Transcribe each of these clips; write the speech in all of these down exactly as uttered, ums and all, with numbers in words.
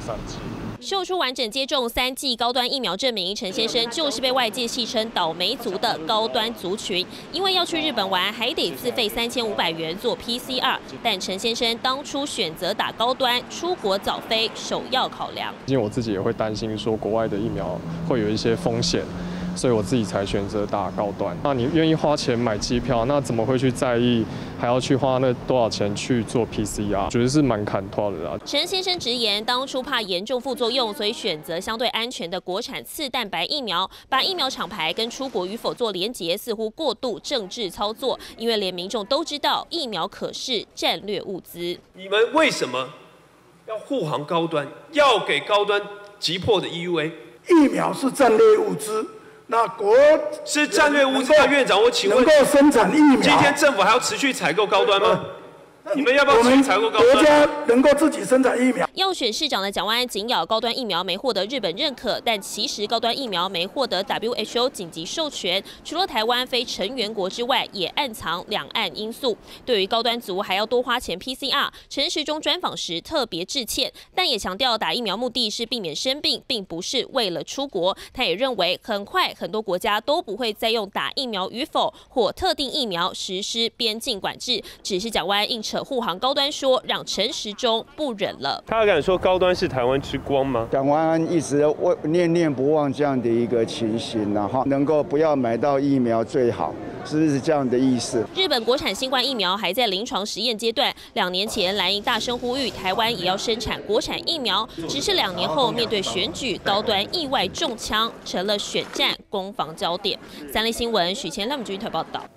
三剂。 秀出完整接种三剂高端疫苗证明，陈先生就是被外界戏称“倒霉族”的高端族群，因为要去日本玩，还得自费三千五百元做 P C R。但陈先生当初选择打高端，出国早飞首要考量。 因为我自己也会担心说国外的疫苗会有一些风险。 所以我自己才选择打高端。那你愿意花钱买机票，那怎么会去在意还要去花那多少钱去做 P C R？ 觉得是蛮砍脱的啦。 陈先生直言，当初怕严重副作用，所以选择相对安全的国产次蛋白疫苗，把疫苗厂牌跟出国与否做连结，似乎过度政治操作。因为连民众都知道，疫苗可是战略物资。 你们为什么要护航高端？要给高端急迫的 E U A？ 疫苗是战略物资。 那国是战略物资的院长，我请问， 能够生产疫苗， 今天政府还要持续采购高端吗？你们要不要持续采购高端？ 国家能够自己生产疫苗。 要选市长的蒋万安紧咬高端疫苗没获得日本认可，但其实高端疫苗没获得 W H O 紧急授权，除了台湾非成员国之外，也暗藏两岸因素。对于高端族还要多花钱 P C R， 陈时中专访时特别致歉，但也强调打疫苗目的是避免生病，并不是为了出国。他也认为，很快很多国家都不会再用打疫苗与否或特定疫苗实施边境管制，只是蒋万安硬扯护航高端说，让陈时中不忍了。 他敢说高端是台湾之光吗？ 蒋万安一直念念不忘这样的一个情形，然后能够不要买到疫苗最好，是不是这样的意思？ 日本国产新冠疫苗还在临床实验阶段，两年前蓝营大声呼吁台湾也要生产国产疫苗，只是两年后面对选举，高端意外中枪，成了选战攻防焦点。三立新闻许千亮军台报道。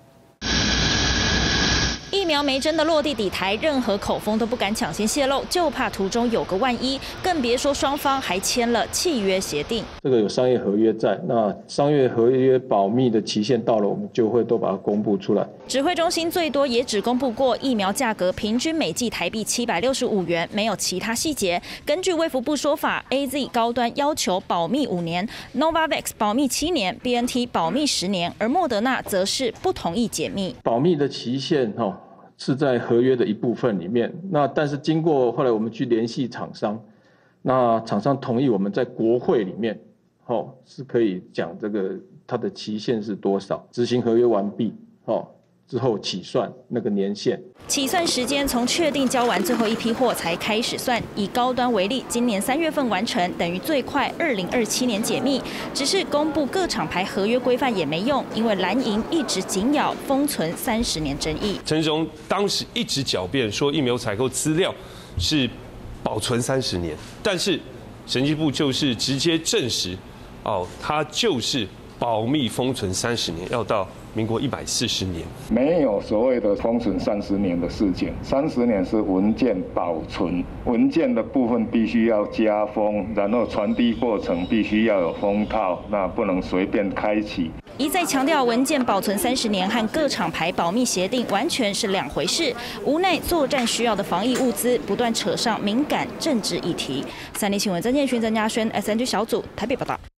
疫苗没真的落地抵台，任何口风都不敢抢先泄露，就怕途中有个万一，更别说双方还签了契约协定。 这个有商业合约在，那商业合约保密的期限到了，我们就会都把它公布出来。 指挥中心最多也只公布过疫苗价格，平均每剂台币七百六十五元，没有其他细节。根据卫福部说法 ，A Z 高端要求保密五年 ，Novavax 保密七年 ，B N T 保密十年，而莫德纳则是不同意解密。 保密的期限哈。 是在合约的一部分里面，那但是经过后来我们去联系厂商，那厂商同意我们在国会里面，哦是可以讲这个它的期限是多少，执行合约完毕，哦之后起算那个年限。 起算时间从确定交完最后一批货才开始算。以高端为例，今年三月份完成，等于最快二零二七年解密。只是公布各厂牌合约规范也没用，因为蓝营一直紧咬封存三十年争议。 陈时中当时一直狡辩说疫苗采购资料是保存三十年，但是审计部就是直接证实，哦，它就是保密封存三十年，要到民国一百四十年， 没有所谓的封存三十年的事情。三十年是文件保存，文件的部分必须要加封，然后传递过程必须要有封套，那不能随便开启。 一再强调文件保存三十年和各厂牌保密协定完全是两回事，无奈作战需要的防疫物资不断扯上敏感政治议题。三立新闻曾建勋、曾家轩 S N G 小组台北报道。